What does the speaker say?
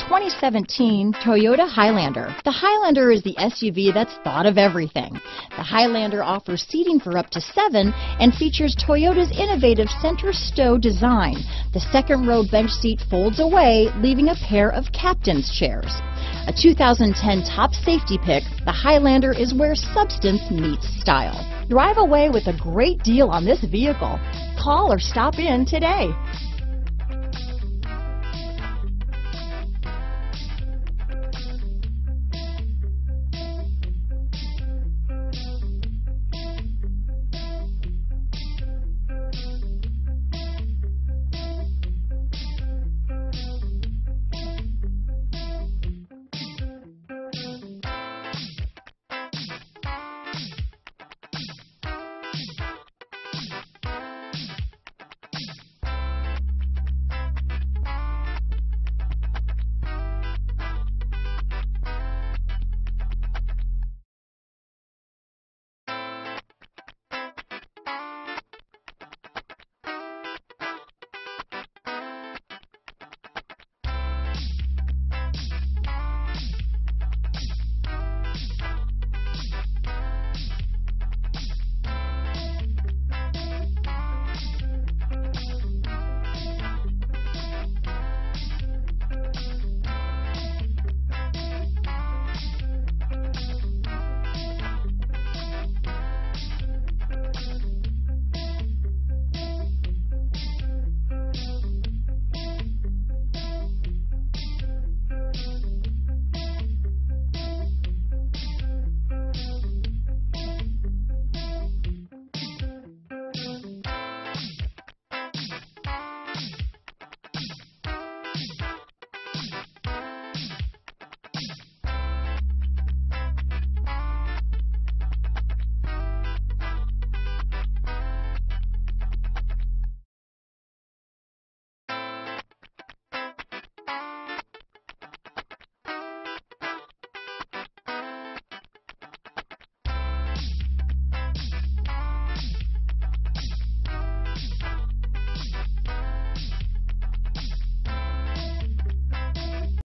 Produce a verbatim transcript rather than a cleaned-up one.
twenty seventeen Toyota Highlander. The Highlander is the S U V that's thought of everything. The Highlander offers seating for up to seven and features Toyota's innovative center stow design. The second row bench seat folds away, leaving a pair of captain's chairs. A two thousand ten top safety pick, the Highlander is where substance meets style. Drive away with a great deal on this vehicle. Call or stop in today.